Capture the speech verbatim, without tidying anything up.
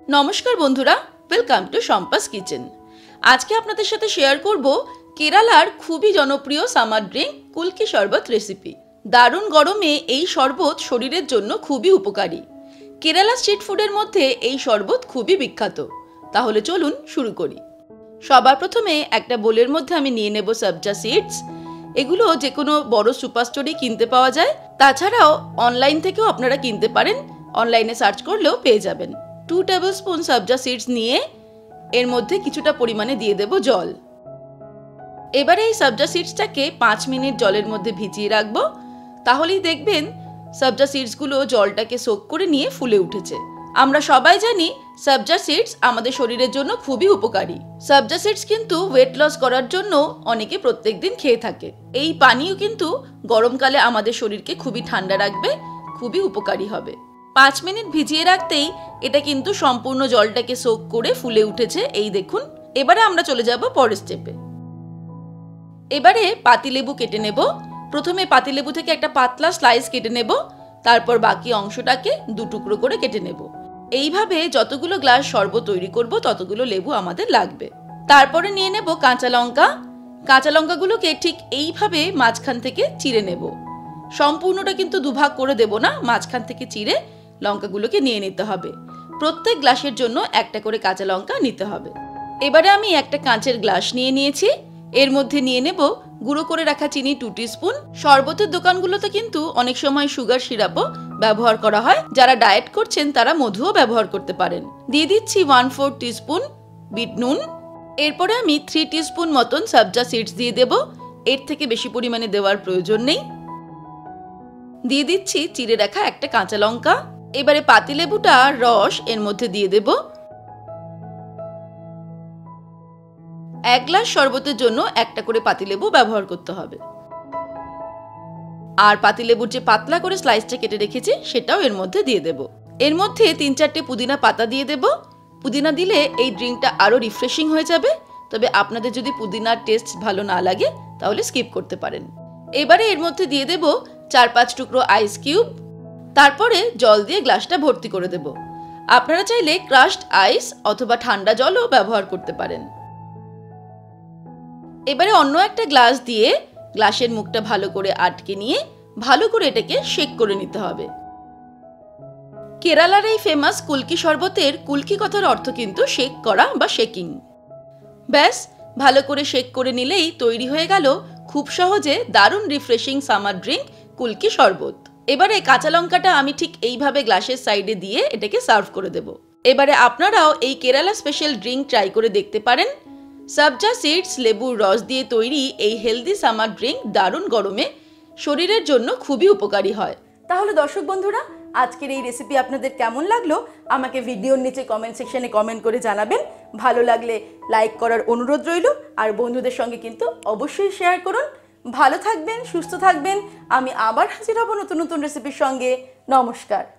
নমস্কার বন্ধুরা, welcome to Shampa's kitchen. আজকে আপনাদের সাথে শেয়ার করব কেরালার খুবই জনপ্রিয় সামার ড্রিঙ্ক কুলকি শরবত রেসিপি। দারুণ গরমে এই শরবত শরীরের জন্য খুবই উপকারী। কেরালা স্ট্রিট ফুডের মধ্যে এই শরবত খুবই বিখ্যাত। তাহলে চলুন শুরু করি। সবার প্রথমে একটা বোলের মধ্যে আমি নিয়ে নেব সবজা সিডস। এগুলো যে কোনো বড় সুপার স্টোরে কিনতে পাওয়া যায়, তাছাড়াও অনলাইন থেকেও আপনারা কিনতে পারেন, অনলাইনে সার্চ করলেও পেয়ে যাবেন। Two tablespoon sabja seeds নিয়ে এর মধ্যে কিছুটা পরিমাণে দিয়ে দেব জল। এবারে এই সবজা সিডসটাকে পাঁচ মিনিট জলের মধ্যে ভিজিয়ে রাখবো। তাহলেই দেখবেন সবজা সিডসগুলো জলটাকে সোক করে নিয়ে ফুলে উঠেছে। আমরা সবাই জানি সবজা সিডস আমাদের শরীরের জন্য খুবই উপকারী। সবজা সিডস কিন্তু ওয়েট লস করার জন্য অনেকে প্রত্যেকদিন খেয়ে থাকে। এই পানীয় কিন্তু গরমকালে আমাদের শরীরকে খুবই ঠান্ডা রাখবে, খুবই উপকারী হবে। পাঁচ মিনিট ভিজিয়ে রাখতেই এটা কিন্তু সম্পূর্ণ জলটাকে সোক করে ফুলে উঠেছে, এই দেখুন। এবারে আমরা চলে যাব পরের স্টেপে। এবারে পাতিলেবু কেটে নেব। প্রথমে পাতিলেবু থেকে একটা পাতলা স্লাইস কেটে নেব, তারপর বাকি অংশটাকে দু টুকরো করে কেটে নেব। এইভাবে যতগুলো গ্লাস শরবত তৈরি করব ততগুলো লেবু আমাদের লাগবে। তারপরে নিয়ে নেব কাঁচা লঙ্কা। কাঁচা লঙ্কাগুলোকে ঠিক এইভাবে মাঝখান থেকে চিড়ে নেব। সম্পূর্ণটা কিন্তু দুভাগ করে দেব না, মাঝখান থেকে চিড়ে লঙ্কাগুলোকে নিয়ে নিতে হবে। প্রত্যেক গ্লাসের জন্য একটা করে কাঁচা লঙ্কা নিতে হবে। এবারে আমি একটা কাঁচের গ্লাস নিয়ে নিয়েছি। এর মধ্যে নিয়ে নেব গুঁড়ো করে রাখা চিনি টু টিস্পুন। শরবতের দোকানগুলোতে কিন্তু অনেক সময় সুগার সিরাপও ব্যবহার করা হয়, যারা ডায়েট করছেন তারা মধুও ব্যবহার করতে পারেন। দিয়ে দিচ্ছি ওয়ান ফোর টিস্পুন বিট নুন। এরপরে আমি থ্রি টিস্পুন মতন সবজা সিডস দিয়ে দেব। এর থেকে বেশি পরিমাণে দেওয়ার প্রয়োজন নেই। দিয়ে দিচ্ছি চিড়ে রাখা একটা কাঁচা লঙ্কা। এবারে পাতিলেবুটা রস এর মধ্যে দিয়ে দেব। এক গ্লাস শরবতের জন্য একটা করে পাতিলেবু ব্যবহার করতে হবে। আর পাতিলেবুর যে পাতলা করে স্লাইসটা কেটে রেখেছি সেটাও এর মধ্যে দিয়ে দেব। এর মধ্যে তিন চারটে পুদিনা পাতা দিয়ে দেব। পুদিনা দিলে এই ড্রিঙ্কটা আরো রিফ্রেশিং হয়ে যাবে, তবে আপনাদের যদি পুদিনার টেস্ট ভালো না লাগে তাহলে স্কিপ করতে পারেন। এবারে এর মধ্যে দিয়ে দেব চার পাঁচ টুকরো আইস কিউব। তারপরে জল দিয়ে গ্লাসটা ভর্তি করে দেব। আপনারা চাইলে ক্রাশড আইস অথবা ঠান্ডা জলও ব্যবহার করতে পারেন। এবারে অন্য একটা গ্লাস দিয়ে গ্লাসের মুখটা ভালো করে আটকে নিয়ে ভালো করে এটাকে শেক করে নিতে হবে। কেরালার এই ফেমাস কুলকি শরবতের কুলকি কথার অর্থ কিন্তু শেক করা বা শেকিং। ব্যাস ভালো করে শেক করে নিলেই তৈরি হয়ে গেল খুব সহজে দারুণ রিফ্রেশিং সামার ড্রিঙ্ক কুলকি শরবত। এবারে কাঁচা লঙ্কাটা আমি ঠিক এইভাবে গ্লাসের সাইডে দিয়ে এটাকে সার্ভ করে দেব। এবারে আপনারাও এই কেরালা স্পেশাল ড্রিঙ্ক ট্রাই করে দেখতে পারেন। সবজা সিডস লেবুর রস দিয়ে তৈরি এই হেলদি সামার ড্রিঙ্ক দারুণ গরমে শরীরের জন্য খুবই উপকারী হয়। তাহলে দর্শক বন্ধুরা, আজকের এই রেসিপি আপনাদের কেমন লাগলো আমাকে ভিডিওর নিচে কমেন্ট সেকশনে কমেন্ট করে জানাবেন। ভালো লাগলে লাইক করার অনুরোধ রইল, আর বন্ধুদের সঙ্গে কিন্তু অবশ্যই শেয়ার করুন। ভালো থাকবেন, সুস্থ থাকবেন। আমি আবার হাজির হব নতুন নতুন রেসিপির সঙ্গে। নমস্কার।